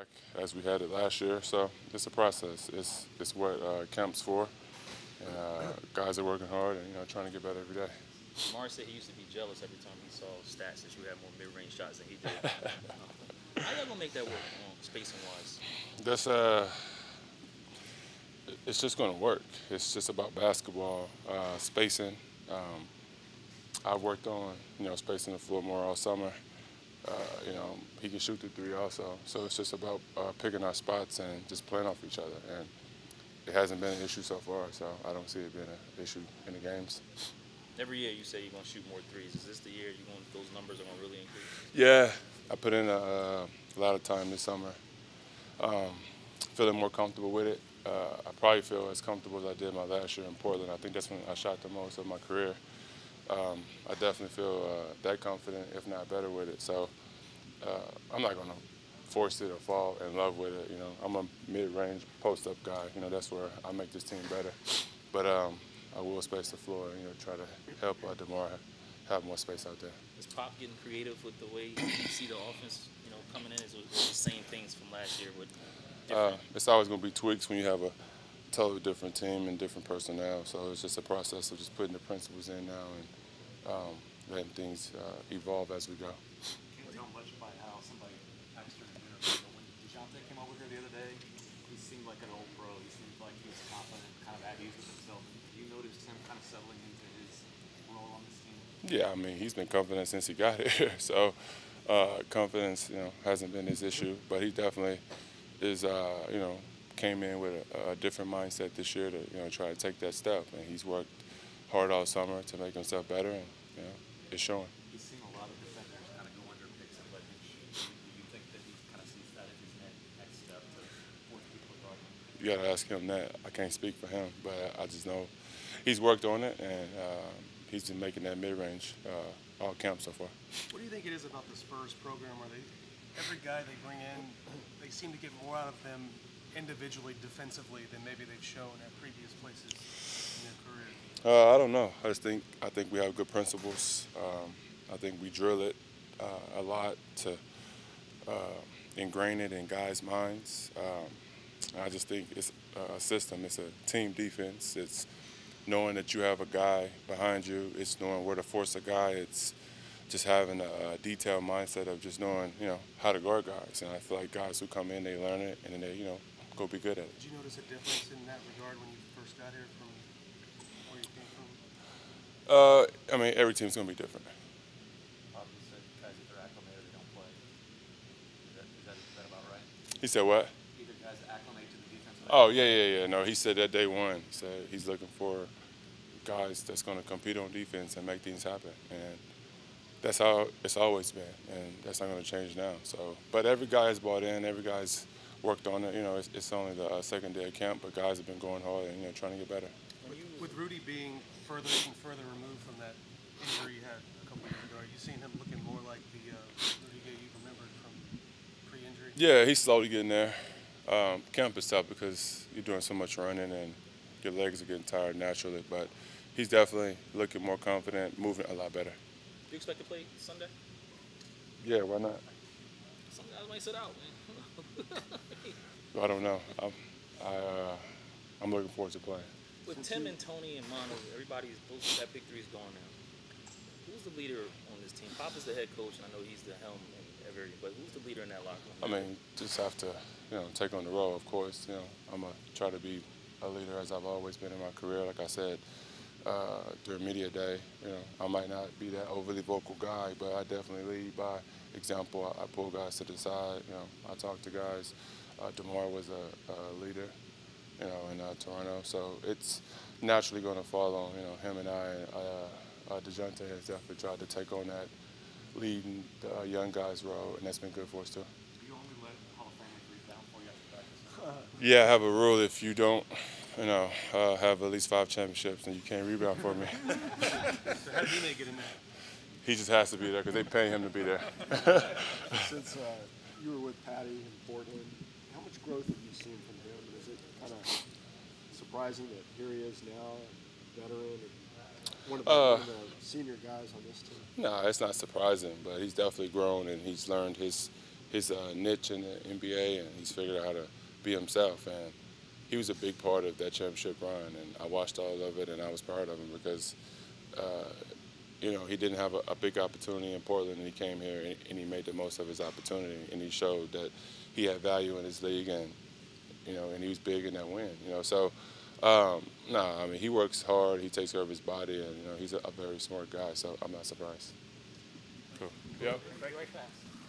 back as we had it last year. So it's a process. It's what camp's for, and guys are working hard and trying to get better every day. Lamar said he used to be jealous every time he saw stats that you had more mid-range shots than he did. How y'all gonna make that work, spacing wise? That's it's just going to work. It's just about basketball spacing. I've worked on spacing the floor more all summer. He can shoot the three also. So it's just about picking our spots and just playing off each other. And it hasn't been an issue so far, so I don't see it being an issue in the games. Every year you say you're gonna shoot more threes. Is this the year those numbers are gonna really increase? Yeah, I put in a lot of time this summer. Feeling more comfortable with it. I probably feel as comfortable as I did my last year in Portland. I think that's when I shot the most of my career. I definitely feel that confident, if not better, with it. So I'm not going to force it or fall in love with it. I'm a mid-range post-up guy. That's where I make this team better. But I will space the floor and try to help DeMar have more space out there. Is Pop getting creative with the way you see the offense, coming in? Is it the same things from last year with different? It's always going to be tweaks when you have a totally different team and different personnel. So it's just a process of just putting the principles in now and letting things evolve as we go. Can't tell much by how somebody texted in an interview, but when DeJounte came over here the other day, he seemed like an old pro. He seemed like he was confident, kind of at ease with himself. Do you notice him kind of settling into his role on this team? Yeah, I mean, he's been confident since he got here. So confidence, hasn't been his issue, but he definitely is, came in with a different mindset this year to, try to take that step. And he's worked hard all summer to make himself better, and, it's showing. He's seen a lot of defenders kind of go under picks and let him shoot. Do you think that he kind of sees that as his next step to force people to guard him? You got to ask him that. I can't speak for him, but I just know he's worked on it, and he's been making that mid-range all camp so far. What do you think it is about the Spurs program where every guy they bring in, they seem to get more out of them individually defensively than maybe they've shown at previous places in their career? I don't know. I think we have good principles. I think we drill it a lot to ingrain it in guys' minds. I just think it's a system. It's a team defense. It's knowing that you have a guy behind you. It's knowing where to force a guy. It's just having a detailed mindset of just knowing, how to guard guys. And I feel like guys who come in, they learn it, and then they, go be good at it. Did you notice a difference in that regard when you first got here from where you came from? I mean, every team's going to be different. Pop said guys either acclimate or they don't play. Is that about right? He said what? Either guys acclimate to the defense. Oh, yeah. No, he said that day one. He said he's looking for guys that's going to compete on defense and make things happen. And that's how it's always been, and that's not going to change now. So, but every guy has bought in. Every guy's worked on it. It's only the second day of camp, but guys have been going hard and trying to get better. With Rudy being even further removed from that injury he had a couple years ago, are you seeing him looking more like the Rudy Gay you remembered from pre-injury? Yeah, he's slowly getting there. Camp is tough because you're doing so much running and your legs are getting tired naturally, but he's definitely looking more confident, moving a lot better. Do you expect to play Sunday? Yeah, why not? Some guys might sit out, man. I don't know. I'm looking forward to playing. With Tim and Tony and Mono, that big three's gone now. Who's the leader on this team? Pop is the head coach, and I know he's the helm and everything, but who's the leader in that locker room? I mean, just have to, take on the role, of course. I'm going to try to be a leader as I've always been in my career. Like I said, during media day, I might not be that overly vocal guy, but I definitely lead by example. I pull guys to the side. I talk to guys. DeMar was a leader, in Toronto, so it's naturally going to fall on him and I. DeJounte has definitely tried to take on that leading the young guys role, and that's been good for us too. Do you only let Hall of Famers breathe down for you after practice? Yeah, I have a rule: if you don't, have at least 5 championships, then you can't rebound for me. So how did he make it in there? He just has to be there because they pay him to be there. Since you were with Patty in Portland, how much growth have you seen from him? Is it kind of surprising that here he is now, a veteran, and one of the senior guys on this team? No, it's not surprising, but he's definitely grown and he's learned his his niche in the NBA, and he's figured out how to be himself. And he was a big part of that championship run, and I watched all of it, and I was proud of him because, he didn't have a big opportunity in Portland, and he came here and he made the most of his opportunity, and he showed that he had value in his league, and and he was big in that win. So he works hard, he takes care of his body, and he's a very smart guy. So I'm not surprised. Cool. Yep. Very fast.